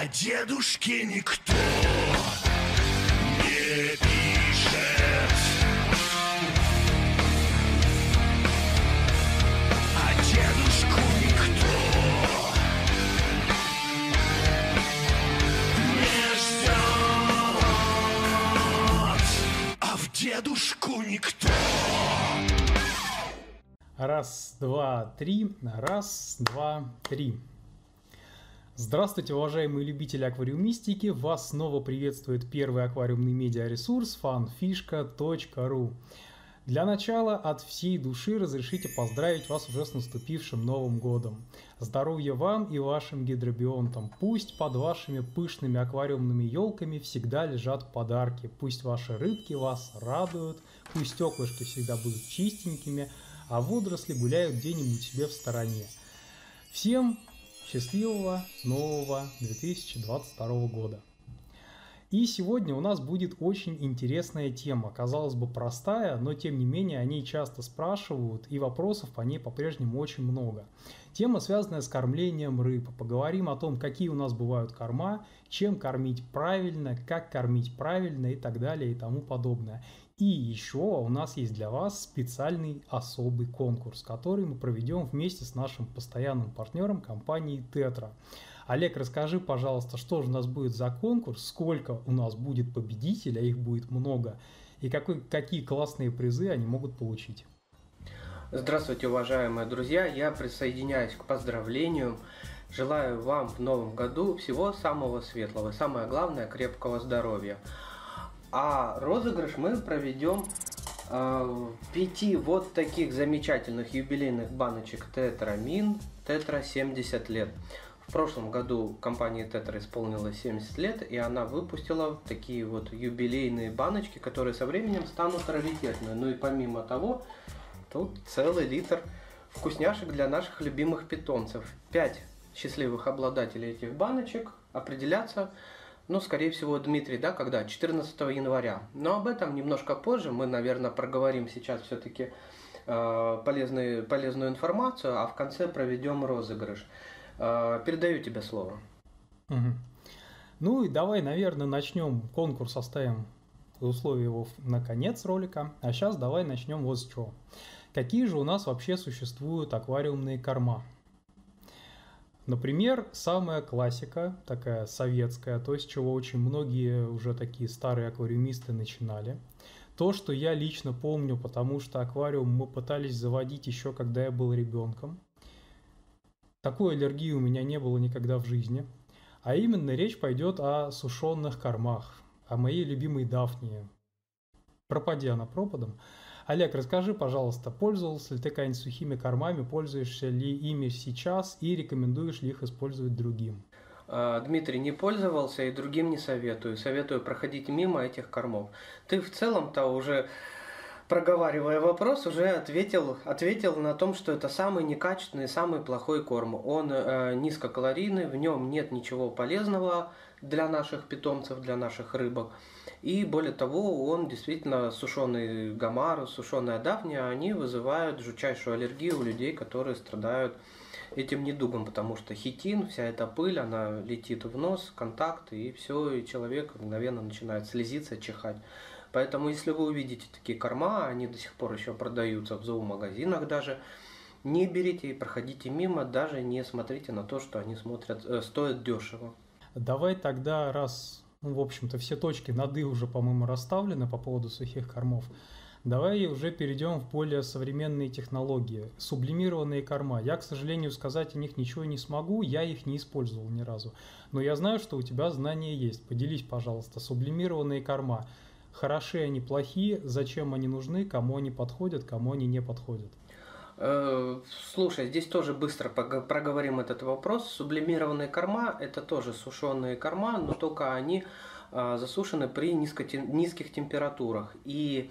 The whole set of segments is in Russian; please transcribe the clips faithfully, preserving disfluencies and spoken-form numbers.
А дедушке никто не пишет. А дедушку никто не ждет. А в дедушку никто. Раз, два, три. Раз, два, три. Здравствуйте, уважаемые любители аквариумистики! Вас снова приветствует первый аквариумный медиаресурс фан фишка точка ру. Для начала от всей души разрешите поздравить вас уже с наступившим Новым годом. Здоровья вам и вашим гидробионтам. Пусть под вашими пышными аквариумными елками всегда лежат подарки. Пусть ваши рыбки вас радуют. Пусть стеклышки всегда будут чистенькими, а водоросли гуляют где-нибудь себе в стороне. Всем счастливого нового две тысячи двадцать второго года. И сегодня у нас будет очень интересная тема. Казалось бы, простая, но тем не менее о ней часто спрашивают, и вопросов по ней по-прежнему очень много. Тема, связанная с кормлением рыб. Поговорим о том, какие у нас бывают корма, чем кормить правильно, как кормить правильно и так далее и тому подобное. И еще у нас есть для вас специальный особый конкурс, который мы проведем вместе с нашим постоянным партнером компанией Тетра. Олег, расскажи, пожалуйста, что же у нас будет за конкурс, сколько у нас будет победителей, а их будет много, и какой, какие классные призы они могут получить. Здравствуйте, уважаемые друзья! Я присоединяюсь к поздравлению. Желаю вам в новом году всего самого светлого, самое главное, крепкого здоровья. А розыгрыш мы проведем э, пяти вот таких замечательных юбилейных баночек Тетра Мин, Тетра семьдесят лет. В прошлом году компании Тетра исполнилось семьдесят лет, и она выпустила такие вот юбилейные баночки, которые со временем станут раритетными. Ну и помимо того, тут целый литр вкусняшек для наших любимых питомцев. Пять счастливых обладателей этих баночек определятся, ну, скорее всего, Дмитрий, да, когда? четырнадцатого января. Но об этом немножко позже. Мы, наверное, проговорим сейчас все-таки э, полезную, полезную информацию, а в конце проведем розыгрыш. Э, передаю тебе слово. Угу. Ну и давай, наверное, начнем конкурс, оставим условия его на конец ролика. А сейчас давай начнем вот с чего. Какие же у нас вообще существуют аквариумные корма? Например, самая классика, такая советская, то, с чего очень многие уже такие старые аквариумисты начинали. То, что я лично помню, потому что аквариум мы пытались заводить еще когда я был ребенком. Такой аллергии у меня не было никогда в жизни. А именно речь пойдет о сушеных кормах, о моей любимой Дафнии. Пропади она пропадом. Олег, расскажи, пожалуйста, пользовался ли ты какими-нибудь сухими кормами, пользуешься ли ими сейчас и рекомендуешь ли их использовать другим? Дмитрий, не пользовался и другим не советую. Советую проходить мимо этих кормов. Ты в целом-то уже, проговаривая вопрос, уже ответил, ответил на том, что это самый некачественный, самый плохой корм. Он э, низкокалорийный, в нем нет ничего полезного для наших питомцев, для наших рыбок. И более того, он действительно, сушеный гомар, сушеная дафния, они вызывают жутчайшую аллергию у людей, которые страдают этим недугом, потому что хитин, вся эта пыль, она летит в нос, контакт, и все, и человек мгновенно начинает слезиться, чихать. Поэтому, если вы увидите такие корма, они до сих пор еще продаются в зоомагазинах даже, не берите и проходите мимо, даже не смотрите на то, что они смотрят, э, стоят дешево. Давай тогда, раз... Ну, в общем-то, все точки над «и» уже, по-моему, расставлены по поводу сухих кормов. Давай уже перейдем в более современные технологии. Сублимированные корма. Я, к сожалению, сказать о них ничего не смогу, я их не использовал ни разу. Но я знаю, что у тебя знания есть. Поделись, пожалуйста. Сублимированные корма. Хороши они, плохие? Зачем они нужны? Кому они подходят? Кому они не подходят? Слушай, здесь тоже быстро проговорим этот вопрос. Сублимированные корма – это тоже сушеные корма, но только они засушены при низких температурах. И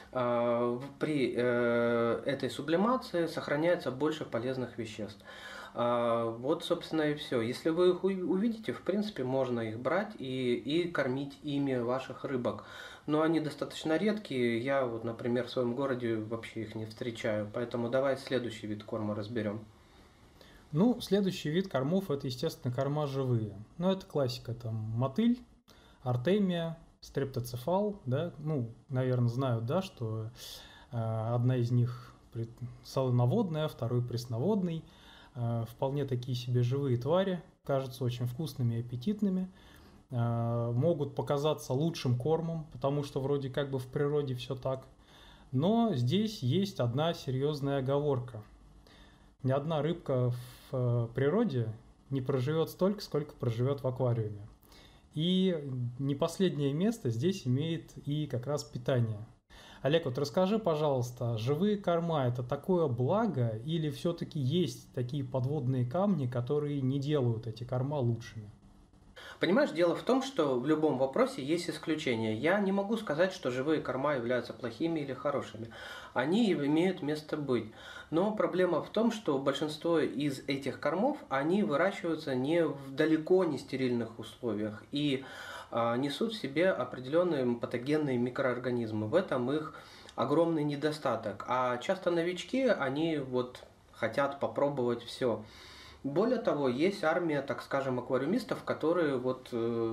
при этой сублимации сохраняется больше полезных веществ. Вот, собственно, и все. Если вы их увидите, в принципе, можно их брать и, и кормить ими ваших рыбок. Но они достаточно редкие. Я, вот, например, в своем городе вообще их не встречаю. Поэтому давай следующий вид корма разберем. Ну, следующий вид кормов – это, естественно, корма живые. Ну, это классика, там, мотыль, артемия, стрептоцефал, да, ну, наверное, знают, да, что э, одна из них солоноводная, второй пресноводный, э, вполне такие себе живые твари, кажутся очень вкусными и аппетитными, э, могут показаться лучшим кормом, потому что вроде как бы в природе все так, но здесь есть одна серьезная оговорка. Ни одна рыбка в природе не проживет столько, сколько проживет в аквариуме. И не последнее место здесь имеет и как раз питание. Олег, вот расскажи, пожалуйста, живые корма – это такое благо или все-таки есть такие подводные камни, которые не делают эти корма лучшими? Понимаешь, дело в том, что в любом вопросе есть исключения. Я не могу сказать, что живые корма являются плохими или хорошими. Они имеют место быть. Но проблема в том, что большинство из этих кормов, они выращиваются не в далеко не стерильных условиях и а, несут в себе определенные патогенные микроорганизмы. В этом их огромный недостаток. А часто новички, они вот хотят попробовать все. Более того, есть армия, так скажем, аквариумистов, которые вот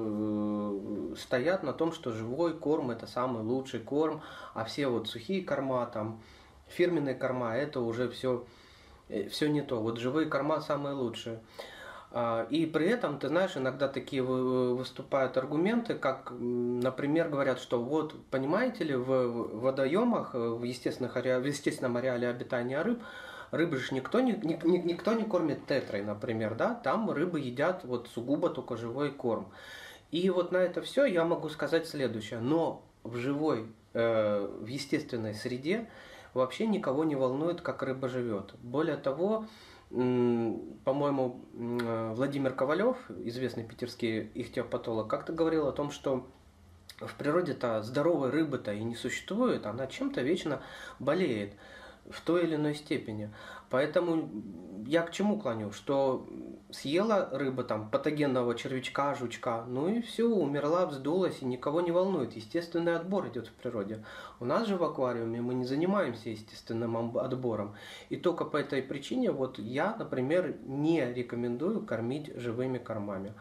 э, стоят на том, что живой корм это самый лучший корм, а все вот сухие корма, там, фирменные корма, это уже все, все не то. Вот живые корма самые лучшие. И при этом, ты знаешь, иногда такие выступают аргументы, как, например, говорят, что вот, понимаете ли, в водоемах, в, естественных, в естественном ареале обитания рыб, рыбы же никто не, ни, никто не кормит тетрой, например, да, там рыбы едят вот сугубо только живой корм. И вот на это все я могу сказать следующее, но в живой, э, в естественной среде вообще никого не волнует, как рыба живет. Более того, по-моему, Владимир Ковалев, известный питерский ихтиопатолог, как-то говорил о том, что в природе-то здоровой рыбы-то и не существует, она чем-то вечно болеет в той или иной степени. Поэтому я к чему клоню? Что съела рыба там патогенного червячка, жучка, ну и все, умерла, вздулась, и никого не волнует. Естественный отбор идет в природе. У нас же в аквариуме мы не занимаемся естественным отбором. И только по этой причине вот я, например, не рекомендую кормить живыми кормами.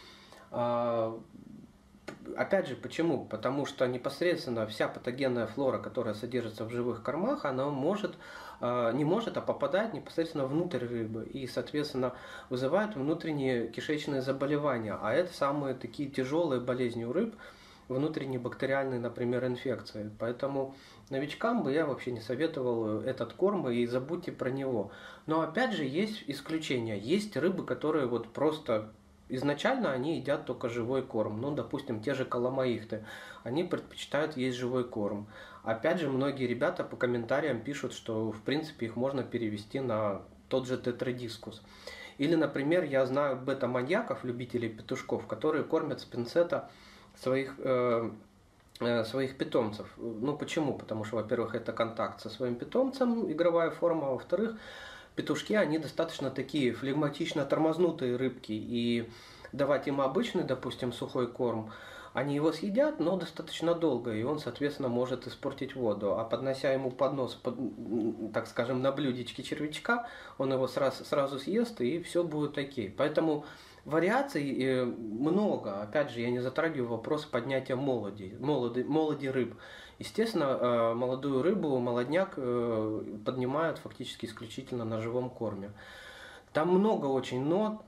Опять же, почему? Потому что непосредственно вся патогенная флора, которая содержится в живых кормах, она может, не может, а попадает непосредственно внутрь рыбы и, соответственно, вызывает внутренние кишечные заболевания. А это самые такие тяжелые болезни у рыб, внутренние бактериальные, например, инфекции. Поэтому новичкам бы я вообще не советовал этот корм и забудьте про него. Но опять же, есть исключения. Есть рыбы, которые вот просто... Изначально они едят только живой корм. Ну, допустим, те же каламаихты. Они предпочитают есть живой корм. Опять же, многие ребята по комментариям пишут, что, в принципе, их можно перевести на тот же тетрадискус. Или, например, я знаю бета-маньяков, любителей петушков, которые кормят с пинцета своих, э, э, своих питомцев. Ну, почему? Потому что, во-первых, это контакт со своим питомцем, игровая форма, а во-вторых, петушки, они достаточно такие флегматично тормознутые рыбки, и давать им обычный, допустим, сухой корм, они его съедят, но достаточно долго, и он, соответственно, может испортить воду. А поднося ему поднос, под, так скажем, на блюдечке червячка, он его сразу, сразу съест, и все будет окей. Поэтому вариаций много. Опять же, я не затрагиваю вопрос поднятия молоди, молоди, молоди рыб. Естественно, молодую рыбу, молодняк поднимают фактически исключительно на живом корме. Там много очень но,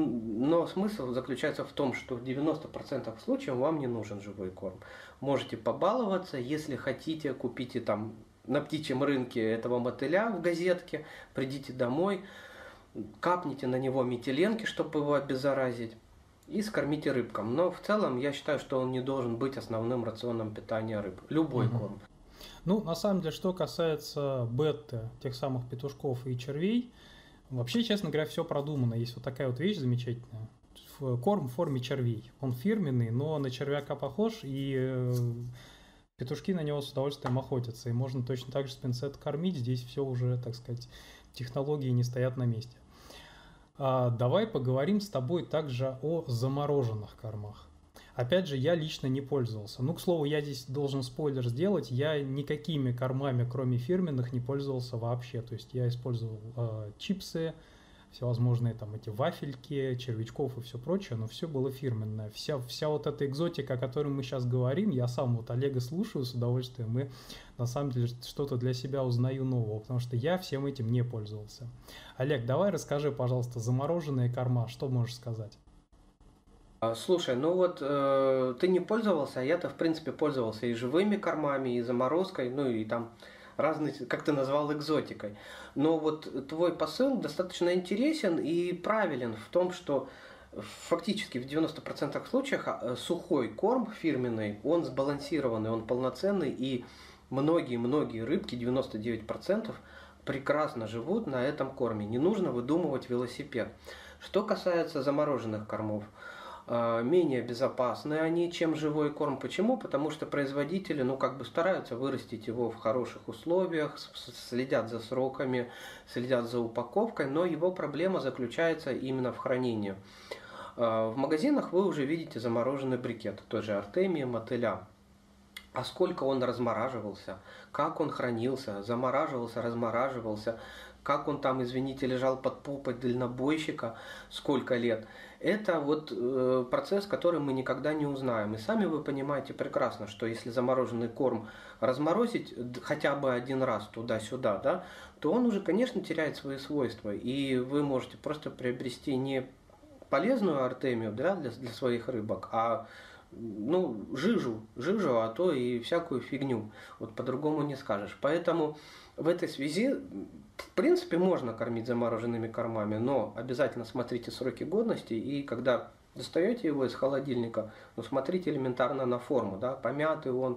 но смысл заключается в том, что в девяноста процентах случаев вам не нужен живой корм. Можете побаловаться, если хотите, купите там на птичьем рынке этого мотыля в газетке, придите домой, капните на него метиленки, чтобы его обеззаразить, и скормите рыбкам. Но в целом я считаю, что он не должен быть основным рационом питания рыб. Любой угу. корм. Ну, на самом деле, что касается бета, тех самых петушков и червей, вообще, честно говоря, все продумано. Есть вот такая вот вещь замечательная. Корм в форме червей. Он фирменный, но на червяка похож, и петушки на него с удовольствием охотятся. И можно точно так же с пинцета кормить. Здесь все уже, так сказать, технологии не стоят на месте. А давай поговорим с тобой также о замороженных кормах. Опять же, я лично не пользовался. Ну, к слову, я здесь должен спойлер сделать. Я никакими кормами, кроме фирменных, не пользовался вообще. То есть я использовал э, чипсы, всевозможные там эти вафельки, червячков и все прочее, но все было фирменное. Вся, вся вот эта экзотика, о которой мы сейчас говорим, я сам вот Олега слушаю с удовольствием и на самом деле что-то для себя узнаю нового, потому что я всем этим не пользовался. Олег, давай расскажи, пожалуйста, замороженные корма, что можешь сказать? Слушай, ну вот э, ты не пользовался, а я-то в принципе пользовался и живыми кормами, и заморозкой, ну и там разные, как ты назвал, экзотикой. Но вот твой посыл достаточно интересен и правилен в том, что фактически в девяноста процентах случаев сухой корм фирменный, он сбалансированный, он полноценный, и многие-многие рыбки, девяносто девять процентов, прекрасно живут на этом корме. Не нужно выдумывать велосипед. Что касается замороженных кормов, менее безопасны они, чем живой корм. Почему? Потому что производители, ну, как бы стараются вырастить его в хороших условиях, следят за сроками, следят за упаковкой, но его проблема заключается именно в хранении. В магазинах вы уже видите замороженный брикет, той же артемии, мотыля. А сколько он размораживался, как он хранился, замораживался, размораживался, как он там, извините, лежал под попой дальнобойщика, сколько лет. Это вот э, процесс, который мы никогда не узнаем. И сами вы понимаете прекрасно, что если замороженный корм разморозить хотя бы один раз туда-сюда, да, то он уже, конечно, теряет свои свойства. И вы можете просто приобрести не полезную артемию, да, для, для своих рыбок, а ну, жижу, жижу, а то и всякую фигню. Вот по-другому не скажешь. Поэтому в этой связи, в принципе, можно кормить замороженными кормами, но обязательно смотрите сроки годности, и когда достаете его из холодильника, ну, смотрите элементарно на форму, да, помятый он,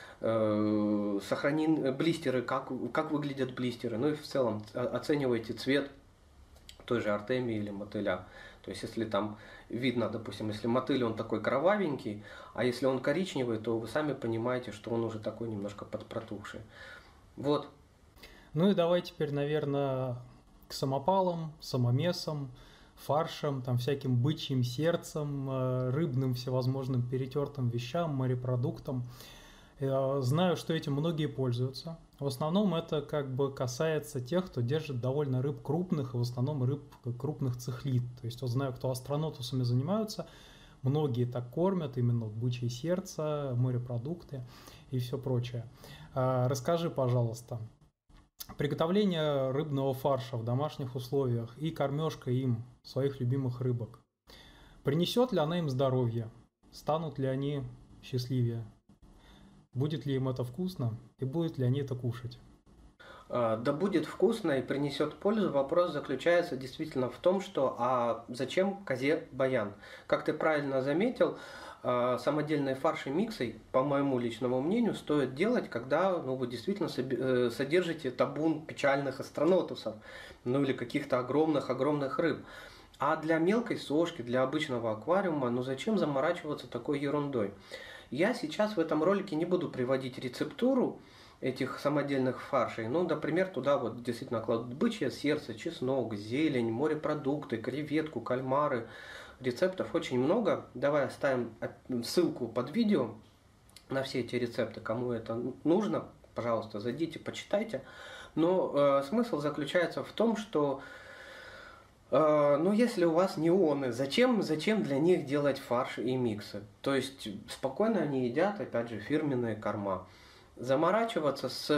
э, сохранен блистеры, как, как выглядят блистеры, ну и в целом оценивайте цвет той же артемии или мотыля. То есть, если там видно, допустим, если мотыль, он такой кровавенький, а если он коричневый, то вы сами понимаете, что он уже такой немножко подпротухший. Вот. Ну и давай теперь, наверное, к самопалам, самомесам, фаршам, там всяким бычьим сердцем, рыбным всевозможным перетертым вещам, морепродуктам. Я знаю, что этим многие пользуются. В основном это как бы касается тех, кто держит довольно рыб крупных, и в основном рыб крупных цихлид. То есть вот знаю, кто астронотусами занимаются, многие так кормят, именно вот бычье сердце, морепродукты и все прочее. Расскажи, пожалуйста, приготовление рыбного фарша в домашних условиях и кормежка им своих любимых рыбок. Принесет ли она им здоровье? Станут ли они счастливее? Будет ли им это вкусно и будут ли они это кушать? Да будет вкусно и принесет пользу. Вопрос заключается действительно в том, что а зачем козе баян? Как ты правильно заметил, самодельные фарши миксы, по моему личному мнению, стоит делать, когда ну, вы действительно содержите табун печальных астронотусов, ну или каких-то огромных-огромных рыб. А для мелкой сошки, для обычного аквариума, ну зачем заморачиваться такой ерундой? Я сейчас в этом ролике не буду приводить рецептуру этих самодельных фаршей. Ну, например, туда вот действительно кладут бычье сердце, чеснок, зелень, морепродукты, креветку, кальмары. Рецептов очень много. Давай оставим ссылку под видео на все эти рецепты. Кому это нужно, пожалуйста, зайдите, почитайте. Но э, смысл заключается в том, что ну, если у вас неоны, зачем, зачем для них делать фарш и миксы? То есть, спокойно они едят, опять же, фирменные корма. Заморачиваться с,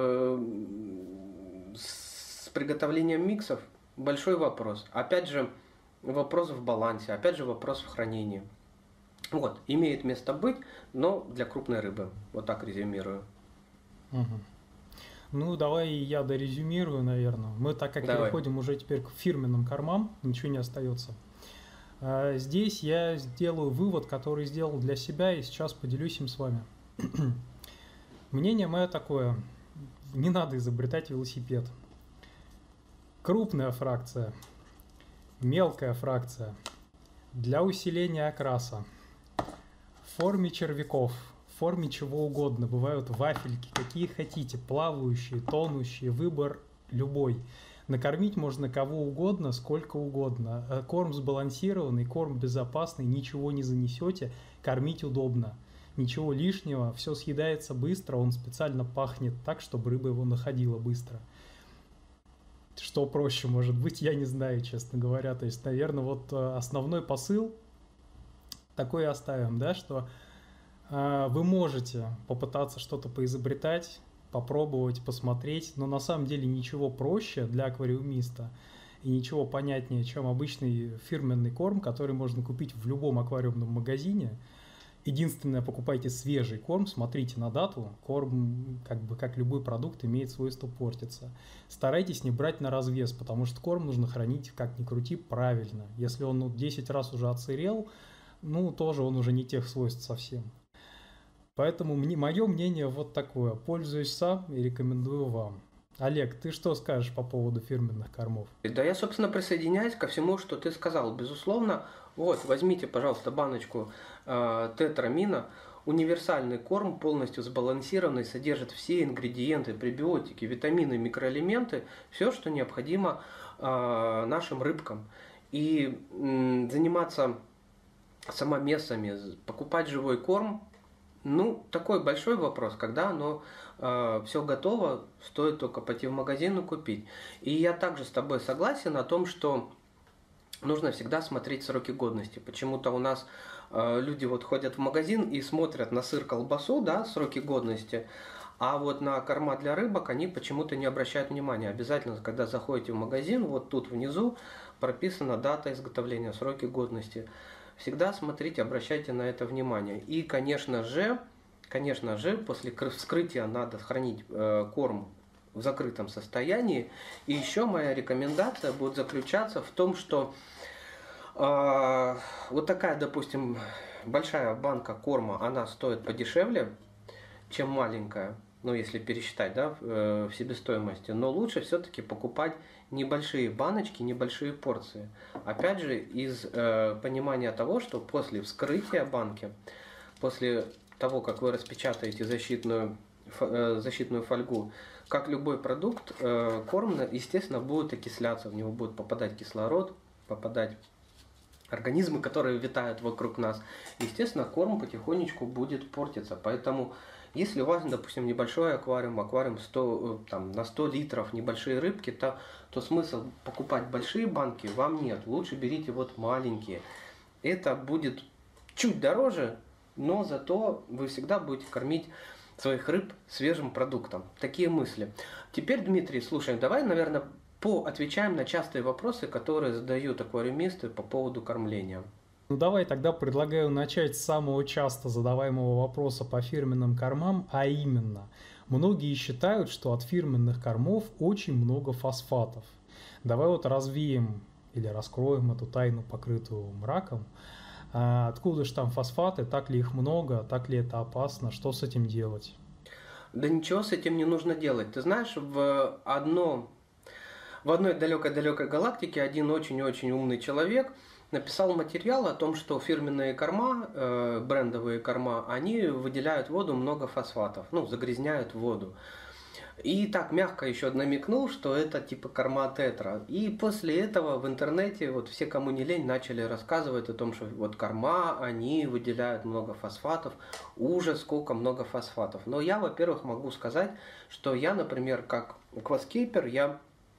с приготовлением миксов – большой вопрос. Опять же, вопрос в балансе, опять же, вопрос в хранении. Вот, имеет место быть, но для крупной рыбы. Вот так резюмирую. Угу. Ну, давай я дорезюмирую, наверное. Мы, так как Давай. переходим уже теперь к фирменным кормам, ничего не остается. Здесь я сделаю вывод, который сделал для себя, и сейчас поделюсь им с вами. Мнение мое такое. Не надо изобретать велосипед. Крупная фракция, мелкая фракция для усиления окраса в форме червяков, в форме чего угодно. Бывают вафельки, какие хотите, плавающие, тонущие, выбор любой. Накормить можно кого угодно, сколько угодно. Корм сбалансированный, корм безопасный, ничего не занесете, кормить удобно. Ничего лишнего, все съедается быстро, он специально пахнет так, чтобы рыба его находила быстро. что проще может быть, я не знаю, честно говоря. То есть, наверное, вот основной посыл такой оставим, да, что э, вы можете попытаться что-то поизобретать, попробовать, посмотреть, но на самом деле ничего проще для аквариумиста и ничего понятнее, чем обычный фирменный корм, который можно купить в любом аквариумном магазине. Единственное, покупайте свежий корм, смотрите на дату. Корм, как бы как любой продукт, имеет свойство портиться. Старайтесь не брать на развес, потому что корм нужно хранить, как ни крути, правильно. Если он ну, десять раз уже отсырел, ну, тоже он уже не тех свойств совсем. Поэтому мне, мое мнение вот такое. Пользуюсь сам и рекомендую вам. Олег, ты что скажешь по поводу фирменных кормов? Да я, собственно, присоединяюсь ко всему, что ты сказал. Безусловно, вот, возьмите, пожалуйста, баночку э, тетрамина. Универсальный корм, полностью сбалансированный, содержит все ингредиенты, пребиотики, витамины, микроэлементы, все, что необходимо э, нашим рыбкам. И м, заниматься самомесами, покупать живой корм, ну, такой большой вопрос, когда оно э, все готово, стоит только пойти в магазин и купить. И я также с тобой согласен о том, что нужно всегда смотреть сроки годности. Почему-то у нас э, люди вот ходят в магазин и смотрят на сыр, колбасу, да, сроки годности, а вот на корма для рыбок они почему-то не обращают внимания. Обязательно, когда заходите в магазин, вот тут внизу прописана дата изготовления, сроки годности. Всегда смотрите, обращайте на это внимание. И, конечно же, конечно же, после вскрытия надо хранить э, корм в закрытом состоянии. И еще моя рекомендация будет заключаться в том, что э, вот такая, допустим, большая банка корма, она стоит подешевле, чем маленькая, ну, если пересчитать, да, в, в себестоимости. Но лучше все-таки покупать небольшие баночки, небольшие порции. Опять же, из э, понимания того, что после вскрытия банки, после того, как вы распечатаете защитную, э, защитную фольгу, как любой продукт, э, корм, естественно, будет окисляться, в него будет попадать кислород, попадать организмы, которые витают вокруг нас. Естественно, корм потихонечку будет портиться. Поэтому, если у вас, допустим, небольшой аквариум, аквариум сто, там, на сто литров, небольшие рыбки, то, то смысл покупать большие банки вам нет. Лучше берите вот маленькие. Это будет чуть дороже, но зато вы всегда будете кормить своих рыб свежим продуктом. Такие мысли. Теперь, Дмитрий, слушай, давай, наверное, поотвечаем на частые вопросы, которые задают аквариумисты по поводу кормления. Ну давай тогда предлагаю начать с самого часто задаваемого вопроса по фирменным кормам, а именно, многие считают, что от фирменных кормов очень много фосфатов. Давай вот развеем или раскроем эту тайну, покрытую мраком. А откуда же там фосфаты, так ли их много, так ли это опасно, что с этим делать? Да ничего с этим не нужно делать. Ты знаешь, в одно... В одной далекой-далекой галактике один очень-очень умный человек написал материал о том, что фирменные корма, э, брендовые корма, они выделяют в воду много фосфатов, ну, загрязняют воду. И так мягко еще намекнул, что это типа корма тетра. И после этого в интернете вот все, кому не лень, начали рассказывать о том, что вот корма, они выделяют много фосфатов. Ужас, сколько много фосфатов. Но я, во-первых, могу сказать, что я, например, как акваскейпер, я...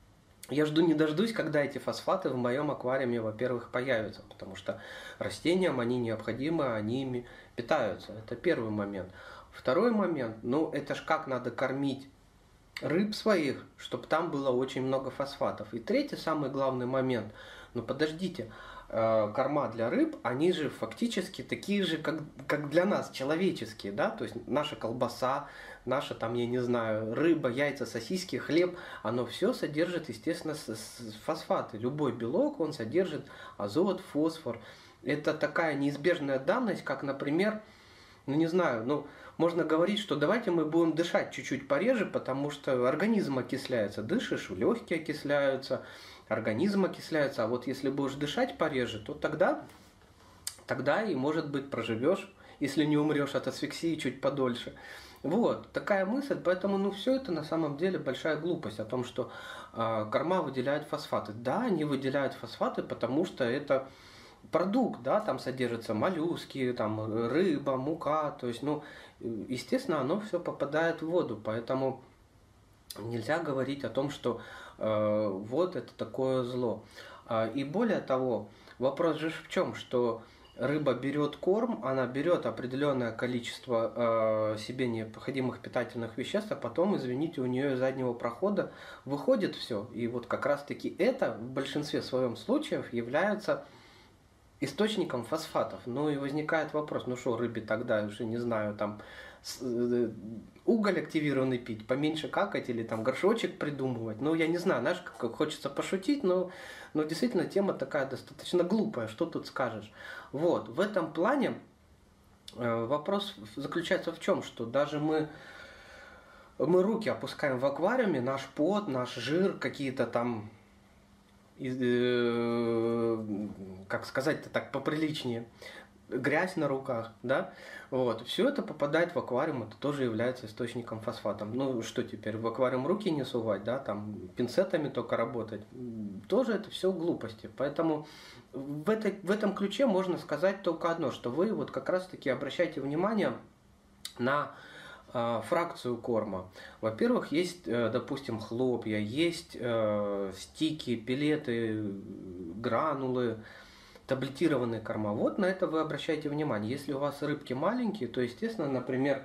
Я жду не дождусь, когда эти фосфаты в моем аквариуме, во-первых, появятся, потому что растениям они необходимы, они ими питаются. Это первый момент. Второй момент, ну это ж как надо кормить рыб своих, чтобы там было очень много фосфатов. И третий, самый главный момент, ну подождите, корма для рыб, они же фактически такие же, как, как для нас, человеческие, да, то есть наша колбаса, наша там, я не знаю, рыба, яйца, сосиски, хлеб, оно все содержит, естественно, фосфаты. Любой белок, он содержит азот, фосфор. Это такая неизбежная данность, как, например, ну не знаю, ну можно говорить, что давайте мы будем дышать чуть-чуть пореже, потому что организм окисляется. Дышишь, легкие окисляются, организм окисляется. А вот если будешь дышать пореже, то тогда, тогда и, может быть, проживешь, если не умрешь от асфиксии, чуть подольше. Вот, такая мысль, поэтому, ну, все это на самом деле большая глупость о том, что э, корма выделяют фосфаты. Да, они выделяют фосфаты, потому что это продукт, да, там содержатся моллюски, там рыба, мука, то есть, ну, естественно, оно все попадает в воду, поэтому нельзя говорить о том, что э, вот это такое зло. А, и более того, вопрос же в чем, что рыба берет корм, она берет определенное количество э, себе необходимых питательных веществ, а потом, извините, у нее из заднего прохода выходит все. И вот как раз-таки это в большинстве своем случаев является источником фосфатов. Ну и возникает вопрос, ну что, рыбе тогда, уже не знаю, там уголь активированный пить, поменьше какать или там горшочек придумывать. Ну, я не знаю, знаешь, как хочется пошутить, но, но действительно тема такая достаточно глупая, что тут скажешь. Вот, в этом плане э, вопрос заключается в чем, что даже мы, мы руки опускаем в аквариуме, наш пот, наш жир, какие-то там, э, как сказать-то так поприличнее, грязь на руках, да, вот, все это попадает в аквариум, это тоже является источником фосфатов. Ну, что теперь, в аквариум руки не сувать, да, там, пинцетами только работать, тоже это все глупости, поэтому в, этой, в этом ключе можно сказать только одно, что вы вот как раз-таки обращайте внимание на э, фракцию корма. Во-первых, есть, э, допустим, хлопья, есть э, стики, пелеты, гранулы, таблетированные корма. Вот на это вы обращаете внимание. Если у вас рыбки маленькие, то, естественно, например,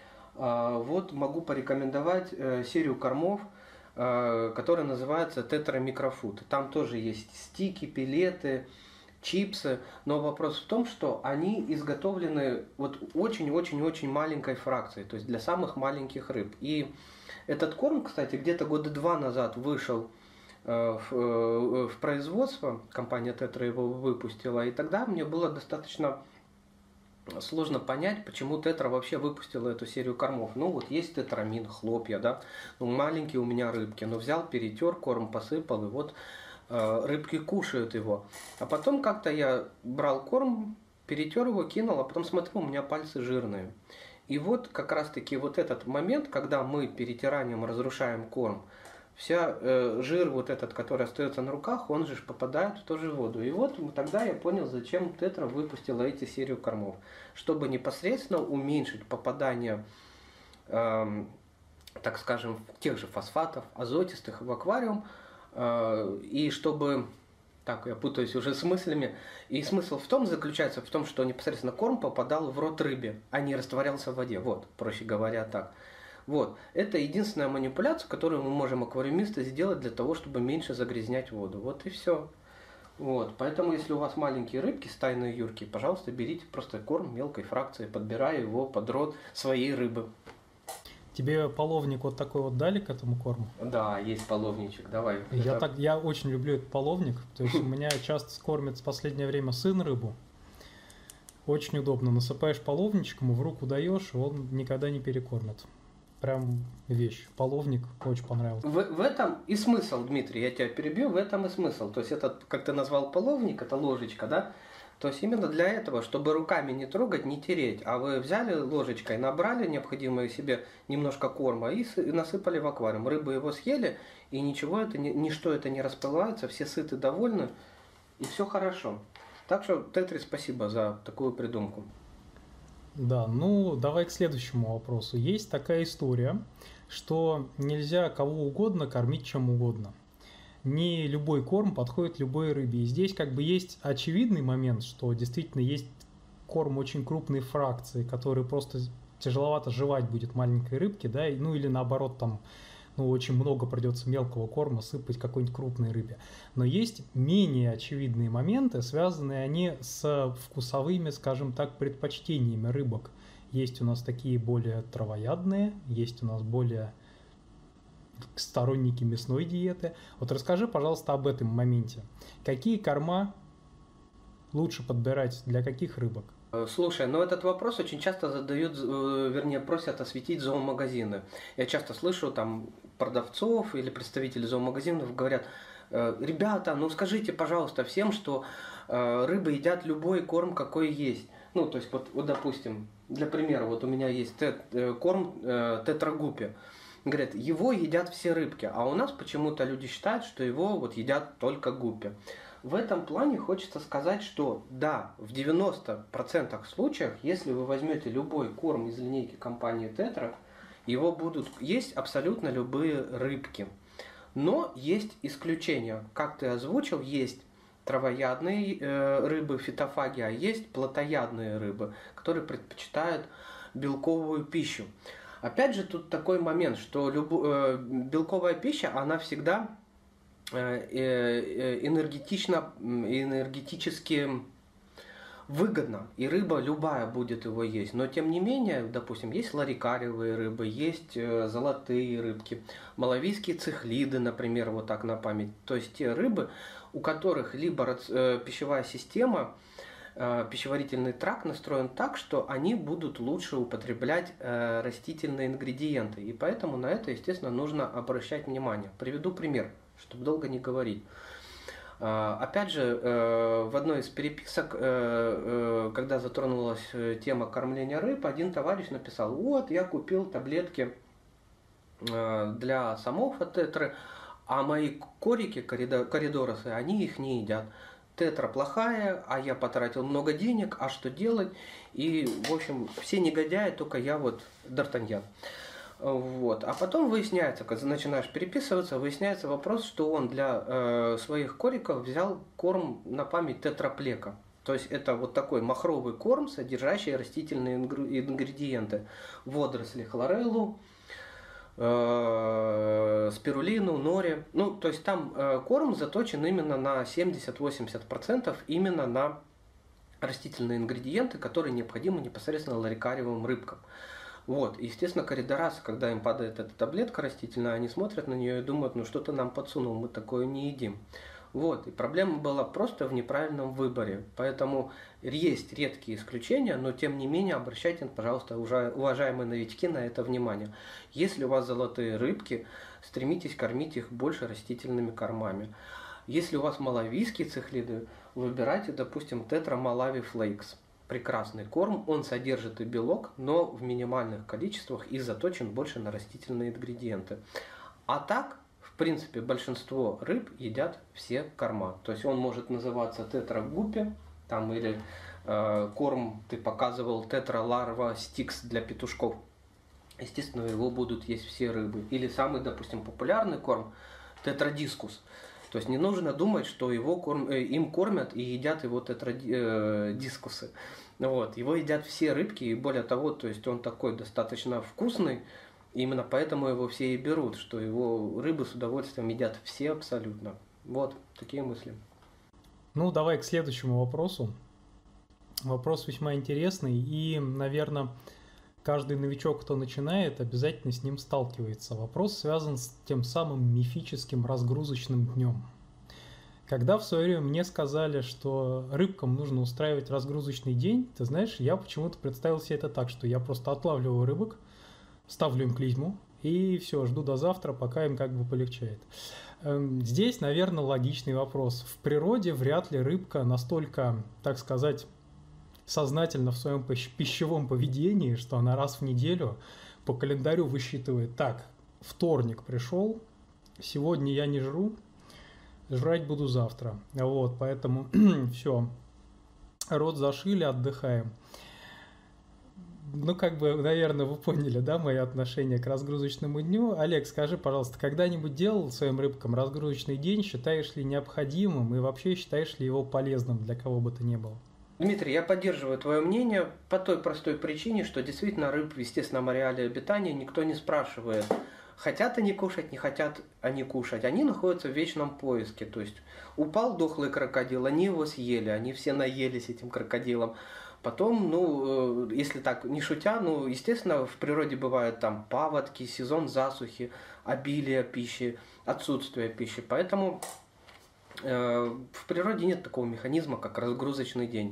вот могу порекомендовать серию кормов, которая называется Tetra Microfood. Там тоже есть стики, пелеты, чипсы, но вопрос в том, что они изготовлены вот очень-очень-очень маленькой фракцией, то есть для самых маленьких рыб. И этот корм, кстати, где-то года два назад вышел В, в производство, компания Tetra его выпустила, и тогда мне было достаточно сложно понять, почему Tetra вообще выпустила эту серию кормов. Ну вот есть тетрамин, хлопья, да, ну маленькие у меня рыбки, но взял, перетер, корм посыпал, и вот э, рыбки кушают его. А потом как-то я брал корм, перетер его, кинул, а потом смотрю, у меня пальцы жирные. И вот как раз таки вот этот момент, когда мы перетиранием разрушаем корм, вся э, жир вот этот, который остается на руках, он же попадает в ту же воду. И вот тогда я понял, зачем Tetra выпустила эти серию кормов. Чтобы непосредственно уменьшить попадание, э, так скажем, тех же фосфатов, азотистых в аквариум. Э, и чтобы, так, я путаюсь уже с мыслями. И смысл в том заключается в том, что непосредственно корм попадал в рот рыбе, а не растворялся в воде. Вот, проще говоря, так. Вот. Это единственная манипуляция, которую мы можем аквариумисты сделать для того, чтобы меньше загрязнять воду. Вот и все. Вот. Поэтому, если у вас маленькие рыбки, стайные юрки, пожалуйста, берите просто корм мелкой фракции, подбирая его под рот своей рыбы. Тебе половник вот такой вот дали к этому корму? Да, есть половничек, давай. Я, это... так, я очень люблю этот половник. То есть у меня часто кормит в последнее время сын рыбу. Очень удобно. Насыпаешь половничком, в руку даешь, и он никогда не перекормит. Прям вещь. Половник очень понравился. В, в этом и смысл, Дмитрий, я тебя перебью, в этом и смысл. То есть это, как ты назвал, половник, это ложечка, да? То есть именно для этого, чтобы руками не трогать, не тереть. А вы взяли ложечкой, набрали необходимое себе немножко корма и насыпали в аквариум. Рыбы его съели, и ничего это, ничто это не расплывается, все сыты, довольны, и все хорошо. Так что, Тетри, спасибо за такую придумку. Да, ну давай к следующему вопросу. Есть такая история, что нельзя кого угодно кормить чем угодно. Не любой корм подходит любой рыбе. И здесь как бы есть очевидный момент, что действительно есть корм очень крупной фракции, который просто тяжеловато жевать будет маленькой рыбке, да, ну или наоборот там, ну очень много придется мелкого корма сыпать какой-нибудь крупной рыбе. Но есть менее очевидные моменты, связанные они с вкусовыми, скажем так, предпочтениями рыбок. Есть у нас такие более травоядные, есть у нас более сторонники мясной диеты. Вот расскажи, пожалуйста, об этом моменте. Какие корма лучше подбирать для каких рыбок? Слушай, ну этот вопрос очень часто задают, вернее, просят осветить зоомагазины. Я часто слышу там продавцов или представителей зоомагазинов говорят: ребята, ну скажите, пожалуйста, всем, что рыбы едят любой корм, какой есть. Ну, то есть, вот, вот допустим, для примера, вот у меня есть тет, корм тетрагуппи. Говорят, его едят все рыбки, а у нас почему-то люди считают, что его вот едят только гуппи. В этом плане хочется сказать, что да, в девяноста процентах случаев, если вы возьмете любой корм из линейки компании Tetra, его будут есть абсолютно любые рыбки. Но есть исключения. Как ты озвучил, есть травоядные э, рыбы, фитофаги, а есть плотоядные рыбы, которые предпочитают белковую пищу. Опять же, тут такой момент, что любо, э, белковая пища, она всегда э, э, энергетично, энергетически выгодна, и рыба любая будет его есть. Но тем не менее, допустим, есть ларикариевые рыбы, есть э, золотые рыбки, малавийские цихлиды, например, вот так на память. То есть те рыбы, у которых либо э, пищевая система, пищеварительный тракт настроен так, что они будут лучше употреблять э, растительные ингредиенты. И поэтому на это, естественно, нужно обращать внимание. Приведу пример, чтобы долго не говорить. Э, опять же, э, в одной из переписок, э, э, когда затронулась тема кормления рыб, один товарищ написал: вот, я купил таблетки э, для самов от тетры, а мои корики, коридоросы, они их не едят. Тетра плохая, а я потратил много денег, а что делать? И, в общем, все негодяи, только я вот Д'Артаньян. Вот. А потом выясняется, когда начинаешь переписываться, выясняется вопрос, что он для э, своих кориков взял корм на память тетраплека. То есть это вот такой махровый корм, содержащий растительные ингредиенты. Водоросли, хлореллу, спирулину, нори. Ну, то есть там э, корм заточен именно на семьдесят-восемьдесят процентов именно на растительные ингредиенты, которые необходимы непосредственно ларикариевым рыбкам. Вот. И, естественно, коридорасы, когда им падает эта таблетка растительная, они смотрят на нее и думают, ну что ты нам подсунул, мы такое не едим. Вот. И проблема была просто в неправильном выборе. Поэтому есть редкие исключения, но тем не менее обращайте, пожалуйста, уважаемые новички, на это внимание. Если у вас золотые рыбки, стремитесь кормить их больше растительными кормами. Если у вас малавийские цихлиды, выбирайте, допустим, Tetra Malawi Flakes. Прекрасный корм, он содержит и белок, но в минимальных количествах и заточен больше на растительные ингредиенты. А так, в принципе, большинство рыб едят все корма. То есть он может называться Tetra Guppy, там или э, корм, ты показывал, Tetra Larva Sticks для петушков. Естественно, его будут есть все рыбы. Или самый, допустим, популярный корм Tetra Discus. То есть не нужно думать, что его корм, э, им кормят и едят его тетрадискусы. Вот. Его едят все рыбки, и более того, то есть он такой достаточно вкусный, именно поэтому его все и берут, что его рыбы с удовольствием едят все абсолютно. Вот такие мысли. Ну, давай к следующему вопросу. Вопрос весьма интересный, и, наверное, каждый новичок, кто начинает, обязательно с ним сталкивается. Вопрос связан с тем самым мифическим разгрузочным днем. Когда в свое время мне сказали, что рыбкам нужно устраивать разгрузочный день, ты знаешь, я почему-то представил себе это так, что я просто отлавливаю рыбок, ставлю им клизму и все, жду до завтра, пока им как бы полегчает. Здесь, наверное, логичный вопрос. В природе вряд ли рыбка настолько, так сказать, сознательно в своем пищевом поведении, что она раз в неделю по календарю высчитывает: так, вторник пришел, сегодня я не жру, жрать буду завтра. Вот, поэтому все, рот зашили, отдыхаем. Ну, как бы, наверное, вы поняли, да, мои отношения к разгрузочному дню. Олег, скажи, пожалуйста, когда-нибудь делал своим рыбкам разгрузочный день? Считаешь ли необходимым и вообще считаешь ли его полезным для кого бы то ни было? Дмитрий, я поддерживаю твое мнение по той простой причине, что действительно рыб в естественном ареале обитания никто не спрашивает, хотят они кушать, не хотят они кушать. Они находятся в вечном поиске. То есть упал дохлый крокодил, они его съели, они все наелись этим крокодилом. Потом, ну, если так, не шутя, ну, естественно, в природе бывают там паводки, сезон засухи, обилие пищи, отсутствие пищи. Поэтому э, в природе нет такого механизма, как разгрузочный день.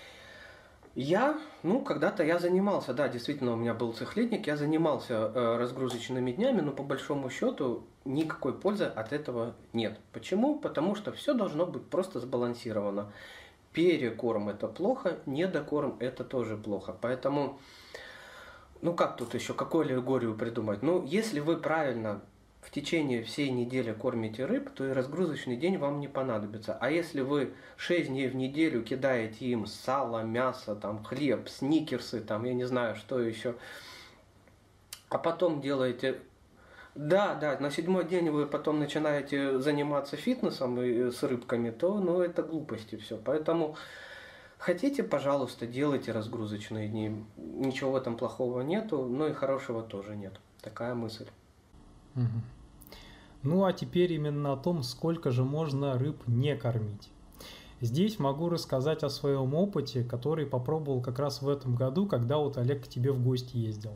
Я, ну, когда-то я занимался, да, действительно, у меня был цихлидник, я занимался э, разгрузочными днями, но по большому счету никакой пользы от этого нет. Почему? Потому что все должно быть просто сбалансировано. Перекорм – это плохо, недокорм – это тоже плохо. Поэтому, ну как тут еще, какую аллегорию придумать? Ну, если вы правильно в течение всей недели кормите рыб, то и разгрузочный день вам не понадобится. А если вы шесть дней в неделю кидаете им сало, мясо, там, хлеб, сникерсы, там, я не знаю, что еще, а потом делаете Да, да, на седьмой день вы потом начинаете заниматься фитнесом и с рыбками, то ну, это глупости все. Поэтому хотите, пожалуйста, делайте разгрузочные дни. Ничего в этом плохого нету, но и хорошего тоже нет. Такая мысль. Угу. Ну а теперь именно о том, сколько же можно рыб не кормить. Здесь могу рассказать о своем опыте, который попробовал как раз в этом году, когда вот Олег к тебе в гости ездил.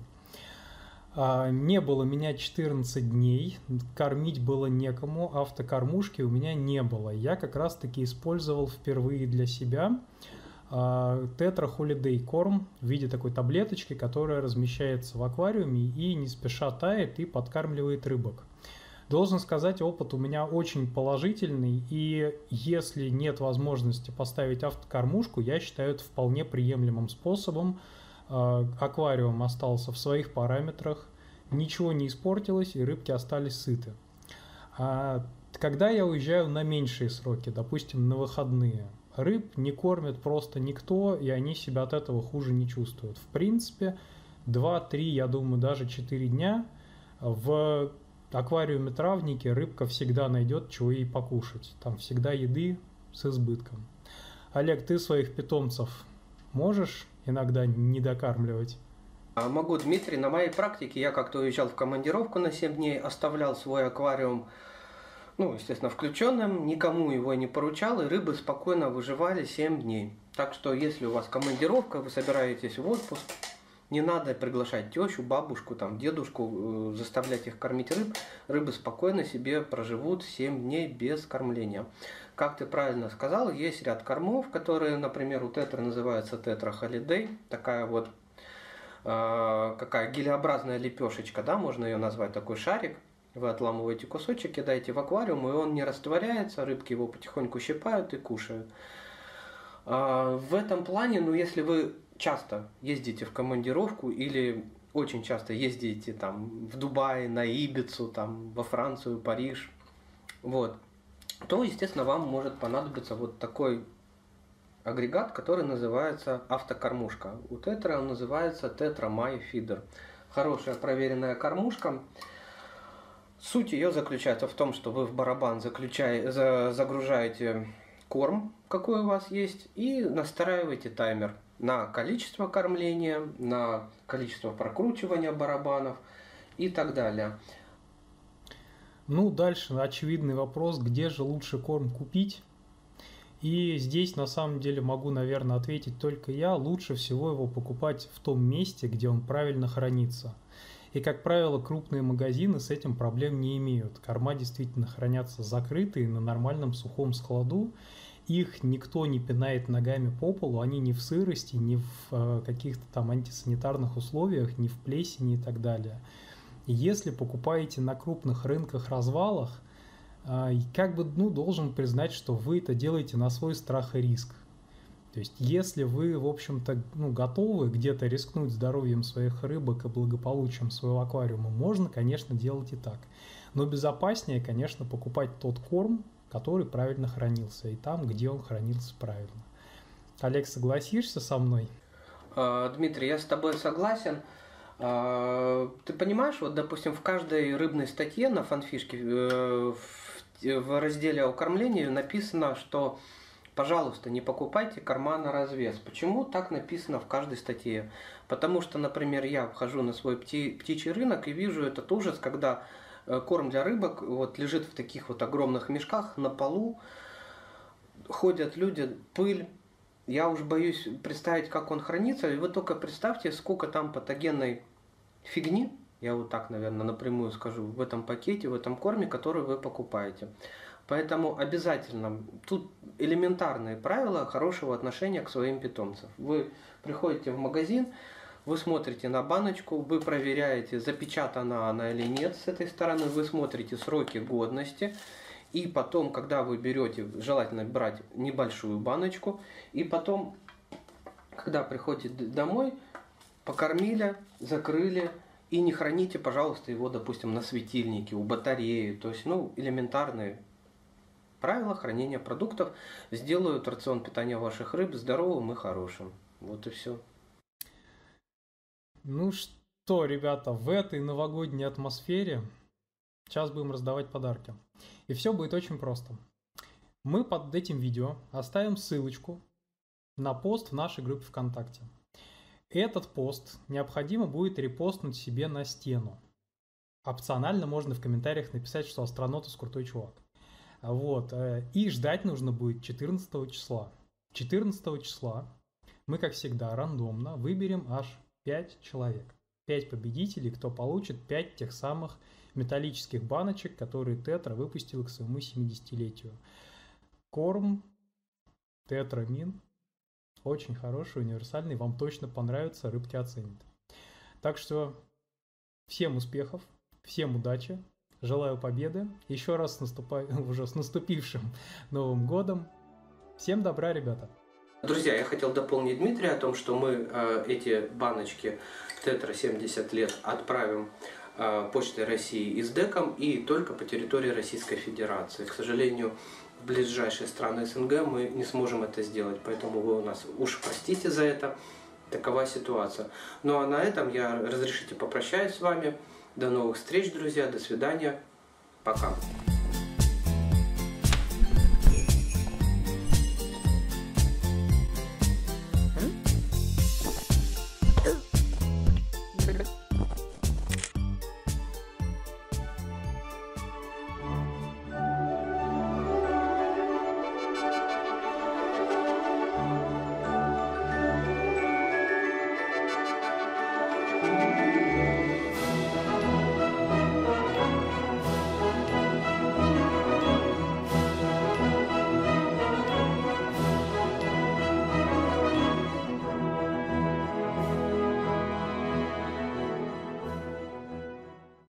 Не было меня четырнадцать дней, кормить было некому, автокормушки у меня не было. Я как раз таки использовал впервые для себя Tetra Holiday корм в виде такой таблеточки, которая размещается в аквариуме и не спеша тает и подкармливает рыбок. Должен сказать, опыт у меня очень положительный, и если нет возможности поставить автокормушку, я считаю это вполне приемлемым способом. Аквариум остался в своих параметрах, ничего не испортилось, и рыбки остались сыты. А когда я уезжаю на меньшие сроки, допустим, на выходные, рыб не кормит просто никто, и они себя от этого хуже не чувствуют. В принципе, два-три, я думаю, даже четыре дня в аквариуме травники рыбка всегда найдет, чего ей покушать. Там всегда еды с избытком. Олег, ты своих питомцев можешь иногда не докармливать? Могу, Дмитрий. На моей практике я как-то уезжал в командировку на семь дней, оставлял свой аквариум, ну, естественно, включенным, никому его не поручал, и рыбы спокойно выживали семь дней. Так что, если у вас командировка, вы собираетесь в отпуск, не надо приглашать тещу, бабушку, там, дедушку, заставлять их кормить рыб. Рыбы спокойно себе проживут семь дней без кормления. Как ты правильно сказал, есть ряд кормов, которые, например, у Tetra называется Tetra Holiday. Такая вот э, какая гелеобразная лепешечка, да, можно ее назвать, такой шарик. Вы отламываете кусочек, кидаете в аквариум, и он не растворяется, рыбки его потихоньку щипают и кушают. Э, в этом плане, ну, если вы часто ездите в командировку или очень часто ездите там в Дубай, на Ибицу, там во Францию, Париж, вот, то, естественно, вам может понадобиться вот такой агрегат, который называется автокормушка. У Tetra он называется Tetra My Feeder. Хорошая проверенная кормушка. Суть ее заключается в том, что вы в барабан заключаете, загружаете корм, какой у вас есть, и настраиваете таймер на количество кормления, на количество прокручивания барабанов и так далее. Ну, дальше очевидный вопрос, где же лучше корм купить? И здесь на самом деле могу, наверное, ответить только я. Лучше всего его покупать в том месте, где он правильно хранится. И, как правило, крупные магазины с этим проблем не имеют. Корма действительно хранятся закрытые на нормальном сухом складу. Их никто не пинает ногами по полу, они не в сырости, не в э, каких-то там антисанитарных условиях, не в плесени и так далее. Если покупаете на крупных рынках-развалах, э, как бы, ну, должен признать, что вы это делаете на свой страх и риск. То есть, если вы, в общем-то, ну, готовы где-то рискнуть здоровьем своих рыбок и благополучием своего аквариума, можно, конечно, делать и так. Но безопаснее, конечно, покупать тот корм, который правильно хранился, и там, где он хранился правильно. Олег, согласишься со мной? Дмитрий, я с тобой согласен. Ты понимаешь, вот, допустим, в каждой рыбной статье на фанфишке в разделе о кормлении написано, что, пожалуйста, не покупайте корма на развес. Почему так написано в каждой статье? Потому что, например, я вхожу на свой пти- птичий рынок и вижу этот ужас, когда корм для рыбок вот лежит в таких вот огромных мешках на полу, ходят люди, пыль. Я уж боюсь представить, как он хранится. И вы только представьте, сколько там патогенной фигни, я вот так, наверное, напрямую скажу, в этом пакете, в этом корме, который вы покупаете. Поэтому обязательно, тут элементарные правила хорошего отношения к своим питомцам. Вы приходите в магазин, вы смотрите на баночку, вы проверяете, запечатана она или нет с этой стороны, вы смотрите сроки годности, и потом, когда вы берете, желательно брать небольшую баночку, и потом, когда приходите домой, покормили, закрыли, и не храните, пожалуйста, его, допустим, на светильнике, у батареи, то есть, ну, элементарные правила хранения продуктов сделают рацион питания ваших рыб здоровым и хорошим. Вот и все. Ну что, ребята, в этой новогодней атмосфере Сейчас будем раздавать подарки. И все будет очень просто. Мы под этим видео оставим ссылочку на пост в нашей группе ВКонтакте. Этот пост необходимо будет репостнуть себе на стену. Опционально можно в комментариях написать, что Астронотус крутой чувак. Вот. И ждать нужно будет четырнадцатого числа. четырнадцатого числа мы, как всегда, рандомно выберем аж пять человек. пять победителей, кто получит пять тех самых металлических баночек, которые Тетра выпустила к своему семидесятилетию. Корм Тетрамин. Очень хороший, универсальный. Вам точно понравится, рыбки оценят. Так что всем успехов, всем удачи. Желаю победы. Еще раз с, наступа... уже с наступившим Новым годом. Всем добра, ребята. Друзья, я хотел дополнить Дмитрия о том, что мы э, эти баночки Тетра семьдесят лет отправим э, Почтой России и с ДЭКом и только по территории Российской Федерации. К сожалению, в ближайшие страны СНГ мы не сможем это сделать, поэтому вы у нас уж простите за это. Такова ситуация. Ну а на этом я, разрешите, попрощаюсь с вами. До новых встреч, друзья. До свидания. Пока.